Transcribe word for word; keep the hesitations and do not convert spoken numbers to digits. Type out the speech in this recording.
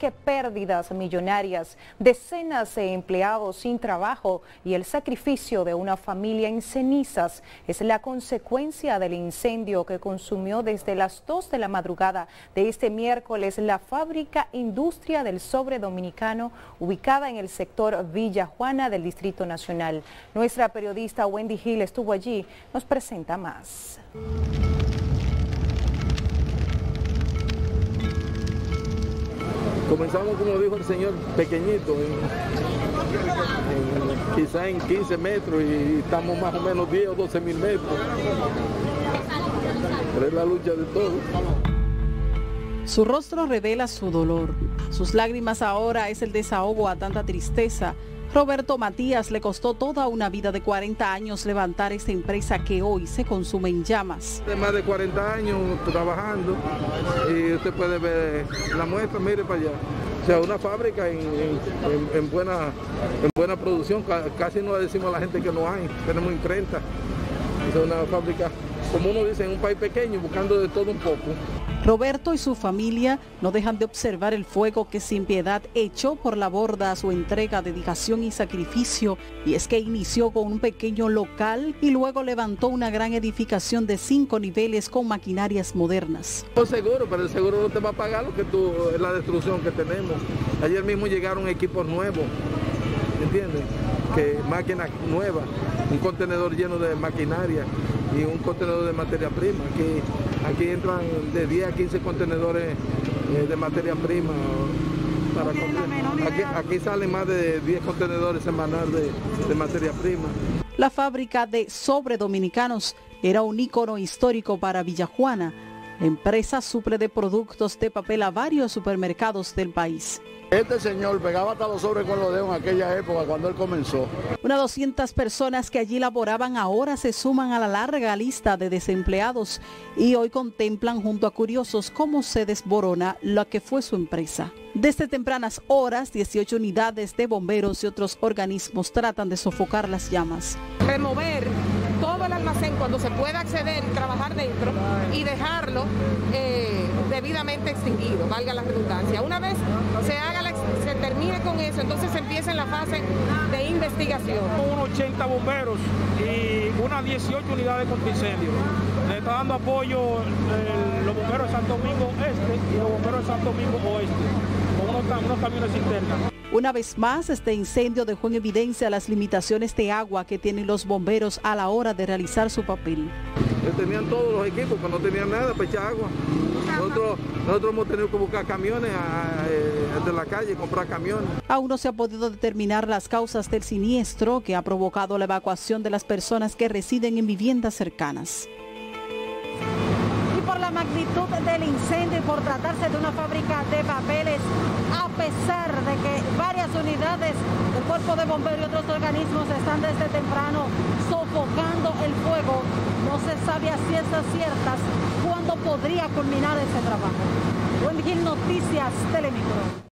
que pérdidas millonarias, decenas de empleados sin trabajo y el sacrificio de una familia en cenizas es la consecuencia del incendio que consumió desde las dos de la madrugada de este miércoles la fábrica Industria del Sobre Dominicano, ubicada en el sector Villa Juana del Distrito Nacional. Nuestra periodista Wendy Hill estuvo allí, nos presenta más. Comenzamos, como dijo el señor, pequeñito, en, en, quizá en quince metros, y estamos más o menos diez o doce mil metros. Pero es la lucha de todos. Su rostro revela su dolor. Sus lágrimas ahora es el desahogo a tanta tristeza. Roberto Matías le costó toda una vida de cuarenta años levantar esta empresa que hoy se consume en llamas. De más de cuarenta años trabajando, y usted puede ver la muestra, mire para allá. O sea, una fábrica en, en, en, buena, en buena producción, casi no le decimos a la gente que no hay, tenemos imprenta. Es una fábrica, como uno dice, en un país pequeño, buscando de todo un poco. Roberto y su familia no dejan de observar el fuego que sin piedad echó por la borda su entrega, dedicación y sacrificio. Y es que inició con un pequeño local y luego levantó una gran edificación de cinco niveles con maquinarias modernas. No seguro, pero el seguro no te va a pagar lo que tú, la destrucción que tenemos. Ayer mismo llegaron equipos nuevos, ¿entiendes? Que máquinas nuevas, un contenedor lleno de maquinaria y un contenedor de materia prima. Aquí, aquí entran de diez a quince contenedores de materia prima. Para aquí, aquí salen más de diez contenedores semanales de, de materia prima. La fábrica de Sobre Dominicanos era un ícono histórico para Villa Juana. La empresa suple de productos de papel a varios supermercados del país. Este señor pegaba hasta los sobres con los dedos en aquella época cuando él comenzó. Unas doscientas personas que allí laboraban ahora se suman a la larga lista de desempleados y hoy contemplan junto a curiosos cómo se desborona lo que fue su empresa. Desde tempranas horas, dieciocho unidades de bomberos y otros organismos tratan de sofocar las llamas. Remover todo el almacén cuando se pueda acceder y trabajar dentro y dejarlo eh, debidamente extinguido, valga la redundancia. Una vez se haga la, se termine con eso, entonces se empieza en la fase de investigación. Unos ochenta bomberos y unas dieciocho unidades contra incendio. Le está dando apoyo el, los bomberos de Santo Domingo Este y los bomberos de Santo Domingo Oeste, con unos, unos camiones cisternas. Una vez más, este incendio dejó en evidencia las limitaciones de agua que tienen los bomberos a la hora de realizar su papel. Tenían todos los equipos, pero no tenían nada para echar agua. Nosotros, nosotros hemos tenido que buscar camiones a, a, de la calle, comprar camiones. Aún no se ha podido determinar las causas del siniestro que ha provocado la evacuación de las personas que residen en viviendas cercanas. Por la magnitud del incendio y por tratarse de una fábrica de papeles, a pesar de que varias unidades del Cuerpo de Bomberos y otros organismos están desde temprano sofocando el fuego, no se sabe a ciencias ciertas cuándo podría culminar ese trabajo. Wendy Hill, Noticias Telemicro.